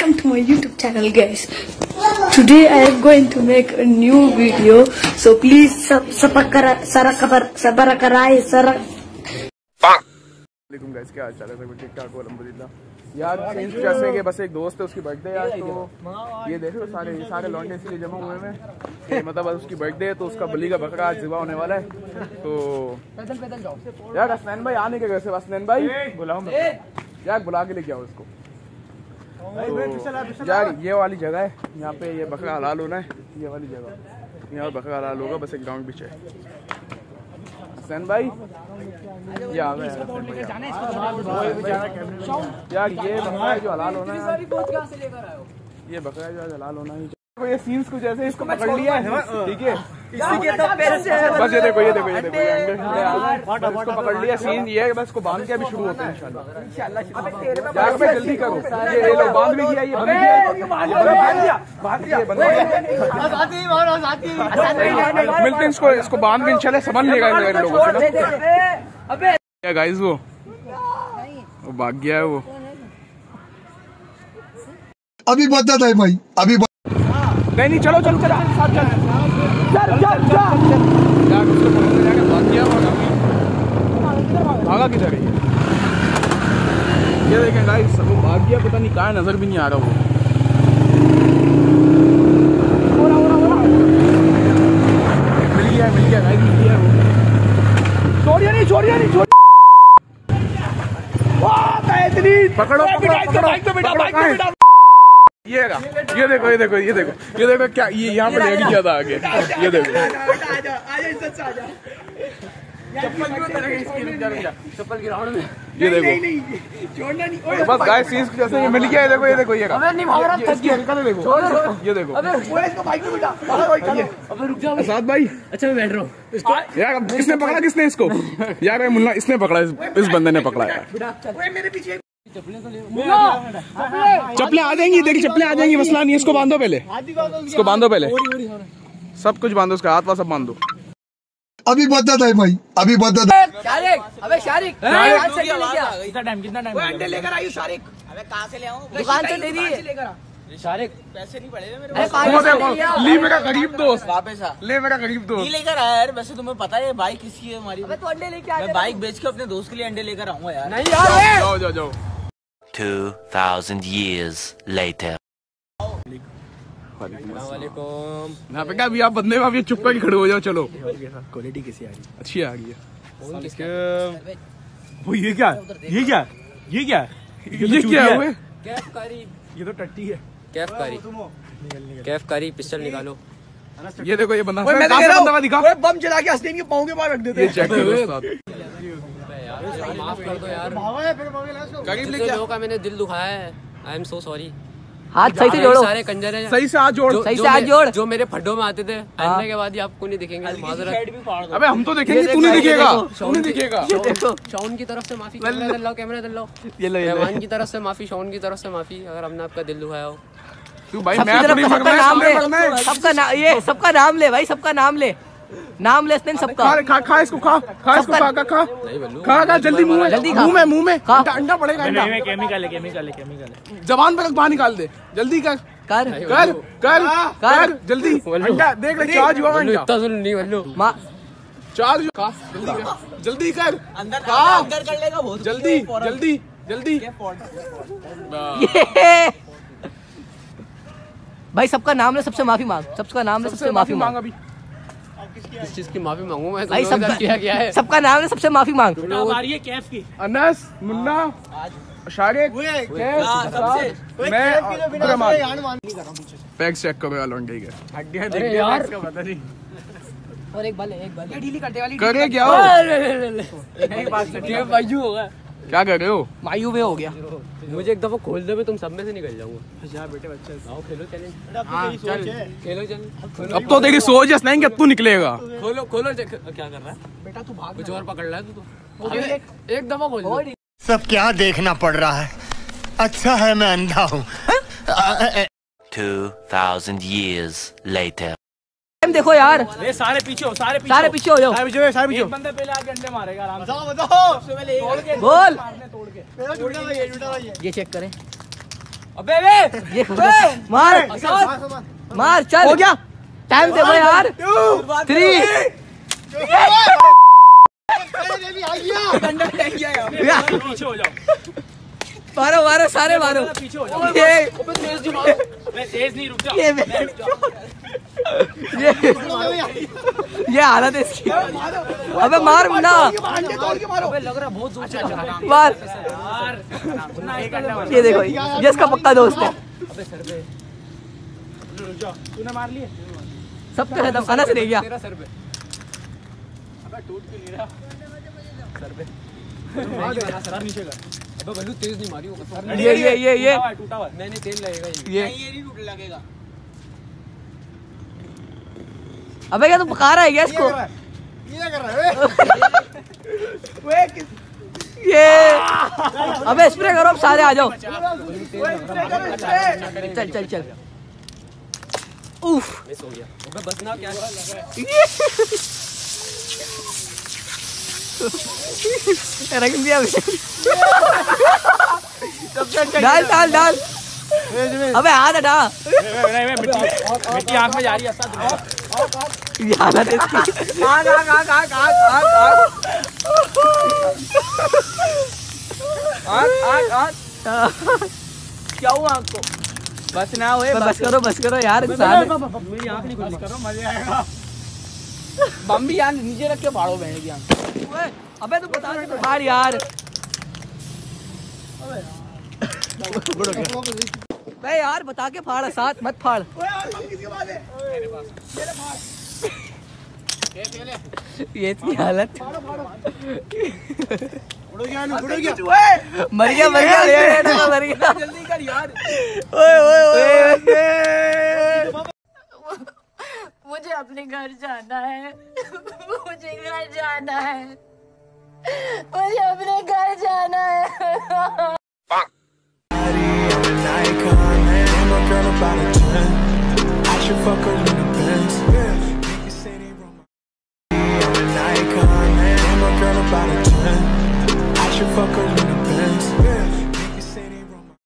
Welcome to my YouTube channel, guys. Today I am going to make a new video, so please subscribe guys, क्या हाल चाल है? सब ठीक ठाक हो अल्हम्दुलिल्लाह। यार सेंस जैसे कि बस एक दोस्त है, उसकी बर्थडे आज, तो ये देखो सारे लौंडे इसलिए जमा हुए हैं कि मतलब बस उसकी बर्थडे है तो उसका बलि का बकरा आज ज़िबा होने वाला है। तो पैदल जाओ यार। हसनैन भाई आने के घर से, हसनैन भाई बुलाओ यार, बुला के लेके आओ उसको। तो यार ये वाली जगह है, यहाँ पे ये बकरा हलाल होना है, ये वाली जगह यहाँ बकरा हलाल होगा, बस एक ग्राउंड पीछे है। हसनैन भाई ये आ गए यार, ये बकरा है जो हलाल होना है, ये बकरा है जो हलाल होना है। ये सीन्स कुछ ऐसे, इसको पकड़ लिया है, ठीक है, बस ये देखो इसको पकड़ लिया। सीन ये है, बस इसको बांध के अभी शुरू होते हैं इंशाल्लाह। यार भाई जल्दी करो, ये लोग बांध भी किया, ये मिलते हैं इसको बांध के इंशाल्लाह संभाल लेगा इन लोगों से। क्या गाइस, वो भाग गया है वो। अभी बदत है भाई, अभी नहीं चलो साथ चल। यार उसको पकड़ने जाके भाग गया, भागा किधर है ये देखें गाइस, वो भाग गया, पता नहीं कहाँ, नजर भी नहीं आ रहा वो। मिल गया गाइस, मिल गया वो। छोड़िए नहीं पकड़ो ये देखो क्या ये यहाँ पे लेट गया था आगे, ये देखो चप्पल ग्राउंड में, ये देखो बस गाइस सीन्स जैसे ये मिल गया है। देखो ये देखो ये देखो साथ भाई। अच्छा मैं बैठ रहा हूँ यार। किसने पकड़ा इसको? यार मुन्ना इसने पकड़ा, इस बंदे ने पकड़ा यार। चप्पलें आ जाएंगी, देखिए चप्पलें आ जाएंगी, मसला नहीं है। इसको बांधो पहले, सब कुछ बांधो, उसका हाथ वाथ सब बांधो। अभी बदत है भाई, अभी बदत है। शारिक कितना टाइम अंडे लेकर आई शारिक? अबे कहाँ से ले आऊं? दुकान से दे दी शारिक, पैसे नहीं पड़े मेरे पास। ली मेरा गरीब दोस्त, वापस आ ले मेरा गरीब दोस्त नहीं लेकर आया यार। वैसे तुम्हें पता है बाइक किसकी है हमारी? अबे तो अंडे लेके आ। मैं बाइक बेच के अपने दोस्त के लिए अंडे लेकर आऊंगा यार। नहीं यार, जाओ 2000 years later. यहाँ पे क्या अभी आप बंदे में आप ये चुप करके खड़े हो जाओ। चलो क्वालिटी कैसी आ रही है? अच्छी आ रही है। वो ये क्या हुए? ये तो टट्टी है। कैफ कारी पिस्टल निकालो। ये देखो ये बंदा दिखा, बम चला के हस्तीन के पाँव के पास रख देते हैं। चेक करो माफ कर दो यार, करीब जितने लोगों का मैंने दिल दुखाया है, आई एम सो सॉरी। हाथ सही से जोड़ो, सारे कंजर हैं, सही से हाथ जोड़, जो मेरे फड्डों में आते थे, पहनने के बाद ही आपको नहीं दिखेंगे। माजरत। अबे हम तो देखेंगे, तू नहीं दिखेगा। शौन की तरफ से माफी, कैमरा दल लो। रहमान की तरफ से माफी, शौन की तरफ से माफी, अगर हमने आपका दिल दुखाया हो। तू भाई सबका नाम ले, सबका नाम ले भाई, सबका नाम ले सबका। खा इसको, खा जल्दी, मुंह में अंडा पड़ेगा। केमिकल है। जबान पे बाहर निकाल दे, जल्दी कर जल्दी। अंडा देख ले, चार्ज हुआ अंडा। इतना सुन नहीं बल्लू, चार्ज जल्दी कर, अंदर कर लेगा बहुत जल्दी। भाई सबका नाम ले, सबसे माफी मांग, सबका नाम ले, सबसे माफी मांग। अभी किस चीज की माफी मांगू मैं? भाई सबका क्या है? सबका नाम ले, सबसे माफी मांग। कैफ की अनस, मुन्ना, शारिक, पैक्स चेक करो यार, लौंडे के हड्डियां देख यार, इसका पता नहीं। और एक बाल ढीली करते वाली करे क्या हो? मायू होगा। क्या कर रहे हो? मायू में हो गया। मुझे एक दफा खोल दे, तुम सब में से निकल जाऊंगा। बेटे बच्चे आओ खेलो, चैलेंज खेलो। अब तो तेरी सोच है नहीं कि अब तू निकलेगा। खोलो क्या कर रहा है बेटा? तू भाग, कुछ और पकड़ रहा है तू। एक दफा खोल। सब क्या देखना पड़ रहा है? अच्छा है मैं अंधा हूँ। 2000 years later. देखो यार, सारे पीछे हो जाओ। एक बंदे पहले आके अंडे मारेगा आराम से। बोल ये चेक करें। अबे ये मार मार चल हो गया टाइम देखो यार 3 पीछे हो जाओ मारो मारो सारे मारो पीछे हो जाओ तेज नहीं रुक जाओ ये हालत है इसकी अबे मार मुन्ना लग रहा बहुत जोर से मार ये देखो ये इसका पक्का दोस्त है तूने मार लिए सब तो खत्म अनस रह गया तेरा सर पे अबे टूट क्यों नहीं रहा सर पे सर नीचे कर अबे बल्लू तेज नहीं मारी होगा ये टूटा हुआ मैंने तेल लगेगा ये नहीं टूट लगेगा अबे क्या तू पका रहा है क्या इसको ये कर रहा है ये अबे स्प्रे करो अब सारे आ जाओ चल चल चल उफ मिस हो गया अबे बस ना क्या रख दिया डाल डाल डाल अबे हाथ हटा मिट्टी आंख में जा रही है क्या हुआ आपको बस ना हुए बस करो यार मेरी आंख नहीं खुली करो मजे आएगा बम भी यार नीचे रख के फाड़ो बहन की आंख अबे तू बता दे फाड़ यार बे यार बता के फाड़ साथ मत फाड़ ये थी हालत मर गया जल्दी कर यार मुझे अपने घर जाना है मुझे घर जाना है मुझे अपने घर जाना है Fuck her in the Benz.